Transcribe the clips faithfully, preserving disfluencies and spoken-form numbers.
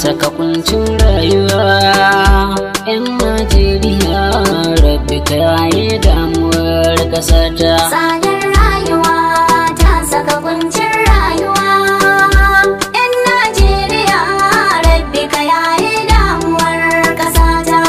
saka kuncin rayuwa. Yan Najeriya rabbi ka yaye damuwar ƙasata. Tsadar rayuwa ta saka kuncin rayuwa. Yan Najeriya rabbi ka yaye damuwar ƙasata.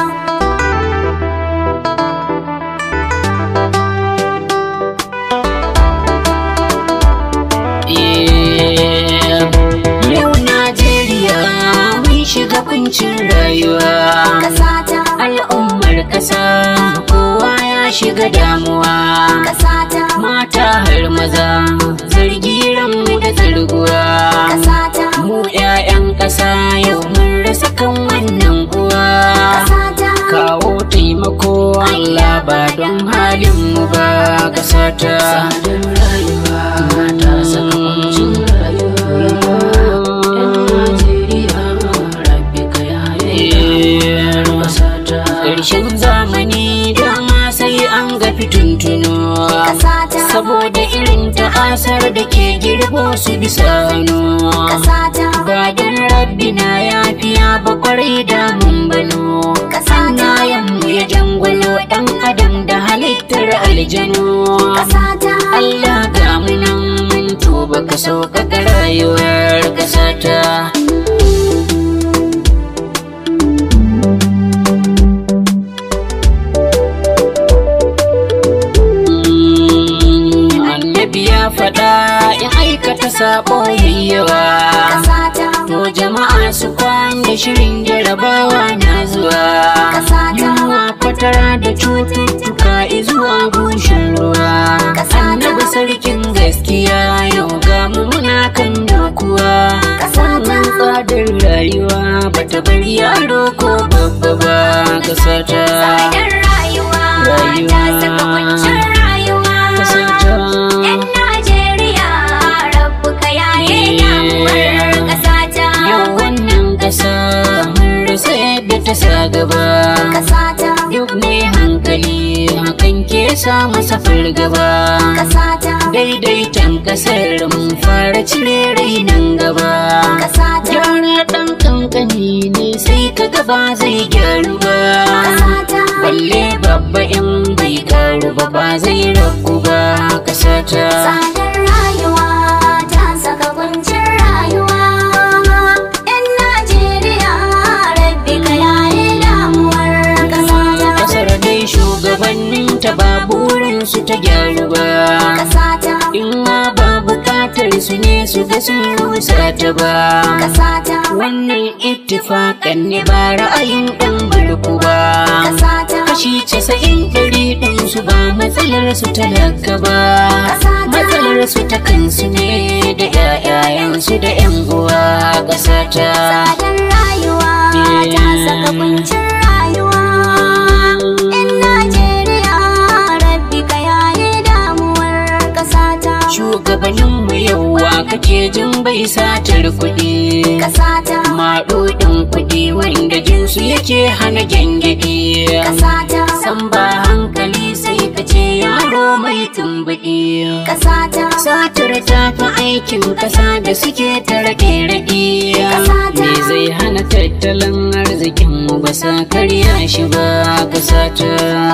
Yau Najeriya mun shiga kuncin rayuwa. Ƙasata, Al'ummar ƙasa kowa ya shiga damuwa. ƙasata, Mata har maza zargi ranmu da tsirguwa. ƙasata, Mu 'ya'yan ƙasa yau mun rasa kan wannan uwa. ƙasata, Kawo taimako Allah ba don halin mu ba ƙasata. Tsadar rayuwa ta saka kuncin rayuwa. Yan Najeriya rabbi ka yaye ƙasata. Ƙarshen zamani dama sai an ga fituntuno. ƙasata, Saboda irin ta'asar da ke girbo su bisa hannu. ƙasata, Ba don rabbi na yafiya ba kwarai da mun bano. ƙasata, Mu ya jangwalo ɗan adam da halittar aljanu. ƙasata, Allah ga mu nan mun tuba ka sauƙaƙa rayuwar ƙasata. Annabi ya faɗa in aikata saɓo yayyawa. ƙasata, To jama'a su kwanda shirin jarabawa na zuwa. ƙasata, Yunwa fatara da cututtuka izuwa bushin ruwa. Annabi sarkin gaskiya yau ga mu muna kan dokuwa. Wannan tsadar rayuwa bata bari yaro ko babba ba ƙasata. tsadar rayuwa ta saka kuncin rayuwa. Ƙasata. Yan Najeriya rabbu ka yaye damuwar ƙasata. Yau wannan ƙasa mun rasa yadda ta sa gaba. ƙasata, Duk mai hankali hakan ke sa masa fargaba. ƙasata, Daidaiton ƙasar mun fara cire rainan gaba. ƙasata, Gyara ɗan kankani ne sai ka gaba zai gyaru ba. ƙasata, Balle babba in bai karu ba ba zai ragu ba ƙasata. tsadar rayuwa ta saka kuncin rayuwa. Yan Najeriya rabbi ka yaye damuwar ƙasata. Ƙasar dai shugabannin ta ba burin su ta gyaru ba. ƙasata, In ma ba bukatar su ne su ga sun rusa ta ba. ƙasata, Wannan ittifakan ne ba ra'ayin ɗan barku ba. ƙasata, Kashi casa'in ɗari ɗin su ba matsalar su talaka ba. Matsalar su ta kansu ne da ƴaƴayensu da ƴan uwa ƙasata. tsadar rayuwa ta saka kuncin rayuwa. Yan Najeriya rabbi ka yaye damuwar ƙasata. Shugabanninmu yauwa kake jin bai satar kuɗi. ƙasata, Maɗuɗin kuɗi wanda jinsu yake hana gyangyaɗi. ƙasata, San ba hankali sai ka ce yaro mai tumbuɗi. ƙasata, Satar ta fi aikin ƙasa da suke ta raɗe-raɗe. Ƙasata. Me zai hana tattalin arzikinmu ba sa karya shi ba ƙasata.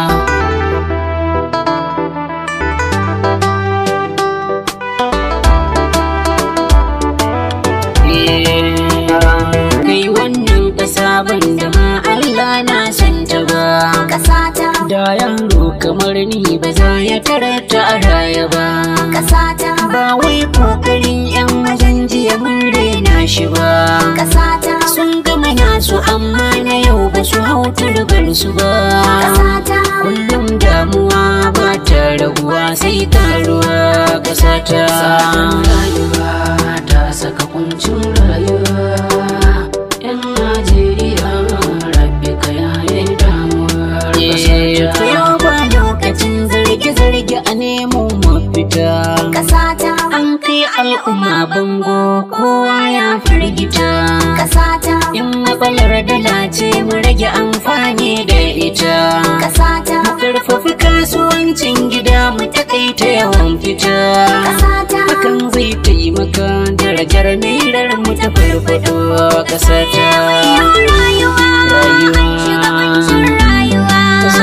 Kai wannan ƙasa banda ma Allah na santa ba. ƙasata, Da yaro kamar ni ba za ya tarata a raya ba. ƙasata, Ba wai kokarin 'yan wajen jiya mun rena shi ba. ƙasata, Sun gama nasu amma na yau ba su hau turbar su ba. ƙasata, Kullum damuwa ba ta raguwa sai karuwa ƙasata. Rayuwa ta saka kuncin rayuwa. 'Yan Najeriya rabbi ka yaye damuwar ƙasata. Yau ba lokacin zarge-zarge a nemo mafita. ƙasata, An kai al'umma bango kowa ya firgita. ƙasata, In matsalar dala ce mu rage amfani da ita. ƙasata, Mu karfafi kasuwancin gida mu takaita yawan fita. ƙasata, Hakan zai taimaka taimaka darajar mirar mu ta farfado ƙasa ta. Rayuwa, shugabancin rayuwa,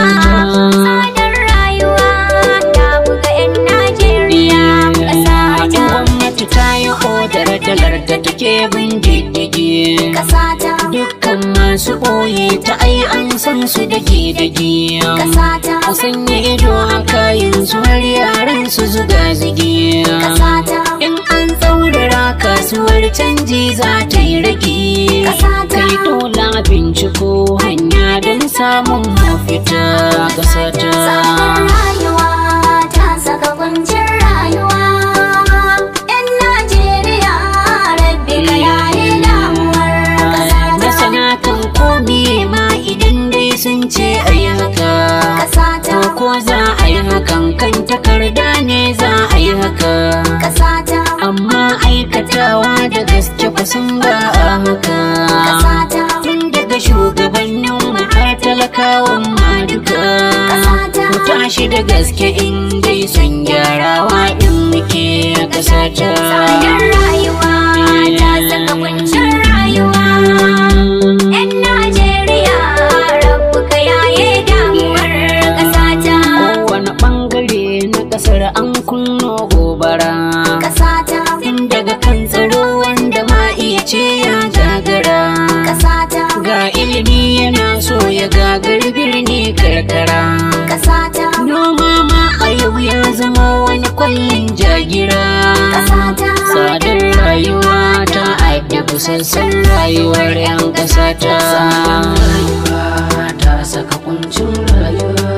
tsadar rayuwa ta buga 'yan Najeriya ƙasa ta. Gwamnati ta yi odar dalar da take bin diddigi ƙasa ta. dukkan masu ɓoye ta ai an san su dage-dage. ƙasa ta. Ku sanya ido a kayan su har yaran su zuga zige. ƙasa ta. In an tsaurara kasuwar canji za ta yi rage. ƙasa ta. Kai dole binciko hanya don samun mafita ƙasa ta. Tsadar rayuwa ta saka kuncin rayuwa. 'Yan Najeriya rabbi ka yaye damuwar ƙasa ta. Masana kan komi ma idan dai sun ce a yi haka. ƙasa ta. Ko za a yi hakan kan takarda ne za a yi haka. ƙasa ta. Amma aikatawa da gaske kusan ba a haka. ƙasa ta. Tun daga shugabannin mu har talakawan ma duka. ƙasa ta. Mu tashi da gaske in dai sun gyarawa in muke ƙasa ta. Tsadar rayuwa ta saka kuncin rayuwa. 'Yan Najeriya rabbi ka yaye damuwar ƙasa ta. Kowane ɓangare na ƙasar an kunno gobara. ƙasa ta. Tun daga kan tsaro wanda ma iya ce ya gagara. ƙasa ta. Ga ilimi yana so ya gagari birni karkara. ƙasa ta. Noma ma a yau ya zama wani kwallon jagira. ƙasa ta. Tsadar rayuwa ta addabi sassan rayuwar 'yan ƙasa ta. Rayuwa ta saka kuncin rayuwa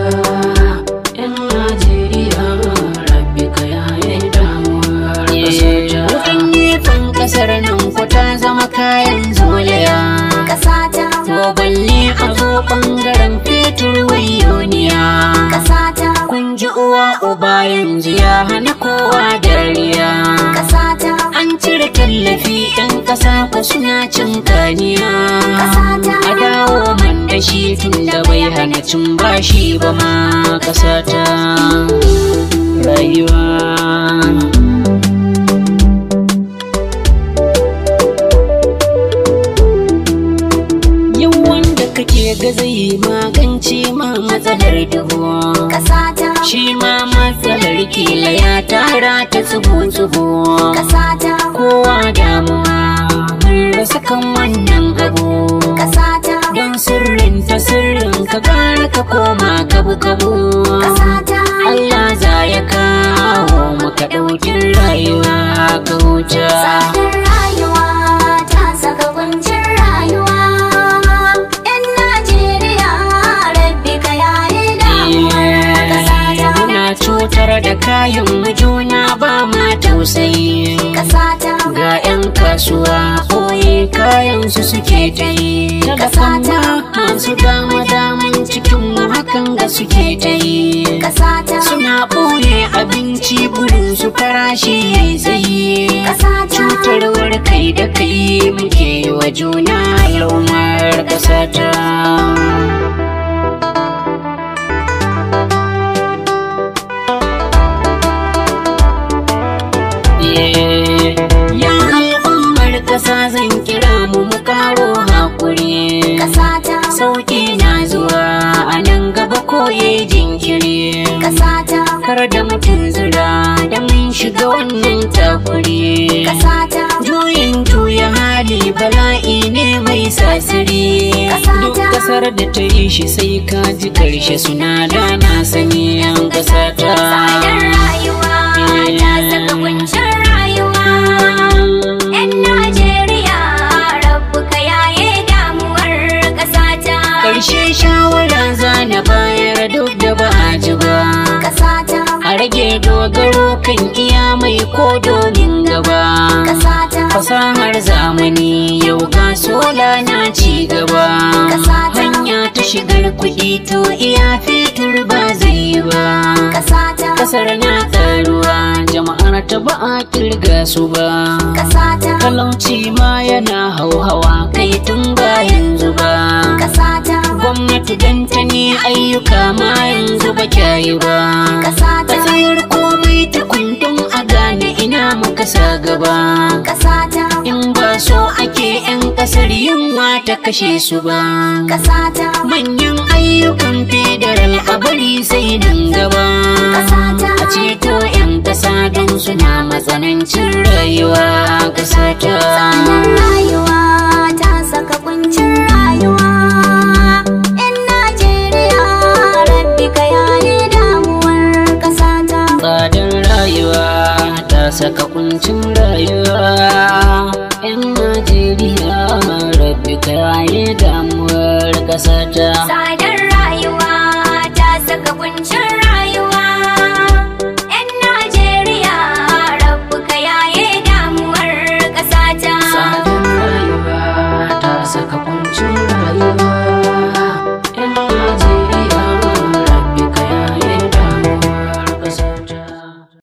'yan Najeriya rabbi ka yaye damuwar ƙasa ta. Wutan gefen ƙasar nan ku ta zama kayan zolaya. ƙasa ta. To balle a zo ɓangaren fetur wayoniya. ƙasa ta. Kun ji uwa uba yanzu ya hana kowa dariya. ƙasa ta. An cire tallafi 'yan ƙasa ku suna cin kaniya. ƙasa ta. A dawo man da shi tun da bai hana cin bashi ba ma ƙasa ta. Rayuwa kake ga zai magance ma matsalar duhu. ƙasa ta. Shi ma matsalar kila ya tara ta tsubu-tsubu. ƙasa ta. Kowa damuwa mun rasa kan wannan abu. ƙasa ta. Don sirrin ta sirrin ka gara ka koma kabu-kabu. ƙasa ta. Allah za ya kawo maka ɗaukin rayuwa ka huta. Tsadar rayuwa ta saka kuncin rayuwa. 'Yan Najeriya rabbi ka yaye damuwar ƙasa ta. Muna cutar da kayan mu juna ba ma tausayi. ƙasa ta. Ga 'yan kasuwa ɓoye kayan su suke ta yi. ƙasa ta. Masu dama daman cikin mu hakan ga suke ta yi. ƙasa ta. Suna ɓoye abinci burin su farashi yayi tsayi. ƙasa ta. Cutarwar kai da kai muke yi wa juna al'ummar ƙasa ta. Ya al'ummar ƙasa zan kira mu mu karo haƙuri. ƙasa ta. Sauƙi na zuwa a nan gaba koye jinkiri. ƙasa ta. Kar da mutum zura da mun shiga wannan takuri. ƙasa ta. Juyin juya hali bala'i ne mai sasiri. ƙasa Duk ta. ƙasar da ta yi shi sai ka ji karshe suna da na sani 'yan ƙasa ta. Tsadar rayuwa ta saka kuncin rayuwa. 'Yan Najeriya rabbi ka yaye damuwar ƙasa ta. Ƙarshe shawara zana bayar duk da ba a ji ba. ƙasa ta. A rage dogaro kan iya mai ko domin gaba. ƙasa ta. Fasahar zamani yau ga sola na ci gaba. ƙasa ta. Hanya ta shigar kuɗi to iya fetur ba zai yi ba. ƙasa ta. Ƙasar na karuwa jama'ar ta ba a kirga su ba. ƙasa ta. Talauci ma yana hauhawa kai tun ba yanzu ba. ƙasa ta. Gwamnati dan ta ne ayyuka ma yanzu ba kyayi ba. ƙasa ta. Tsayar komai ta kundin a gane ina muka kasa gaba. Kasata, In ba so ake 'yan kasar yunwa ta kashe su ba. kasata, Manyan ayyukan federal a bari sai nan gaba. kasata, A ceto 'yan kasa don suna matsanancin rayuwa. Kasata, tsadar rayuwa ta saka kuncin rayuwa. 'Yan Najeriya, rabbi ka yaye damuwar kasata. tsadar rayuwa ta saka kuncin rayuwa. 'Yan Najeriya, rabbi ka yaye damuwar kasata. Tsadar rayuwa ta saka kuncin rayuwa. 'Yan Najeriya, rabbi ka yaye damuwar kasata. Tsadar rayuwa ta saka kuncin rayuwa.